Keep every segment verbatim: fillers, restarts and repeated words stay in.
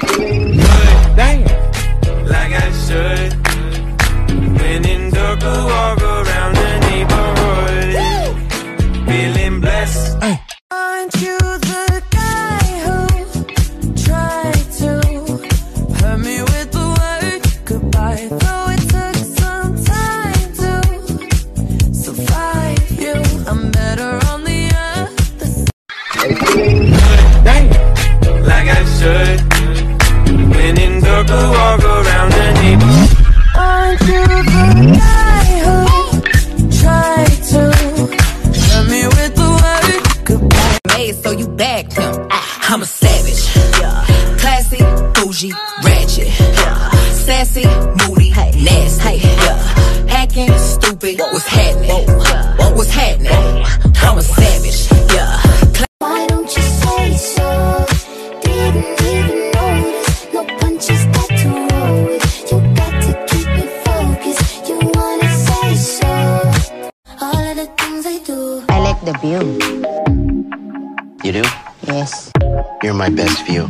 Damn. Like I should. When in circle, walk around the neighborhood. Feeling blessed. Hey. Aren't you the guy who tried to hurt me with the word goodbye? Though it took some time to survive you, I'm better on the other side. Damn. Like I should. When in circle, walk around the neighborhood. Aren't you the guy who tried to hurt me with the word goodbye? Made so you bagged him. I'm a savage. Classy, bougie, ratchet. Sassy, moody, nasty. Hacking, stupid. What's happening? What's happening? I'm a savage. Yeah. Why don't you say so? Didn't even notice. No punches got to roll with. You got to keep me focused. You wanna say so? All of the things I do. I like the view. You do? Yes. You're my best view.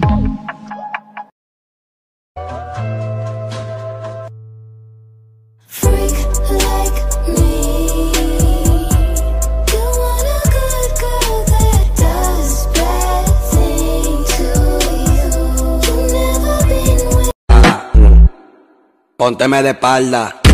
Freak like me. You want a good girl that does bad things to you. You never been with. Pónteme de espalda.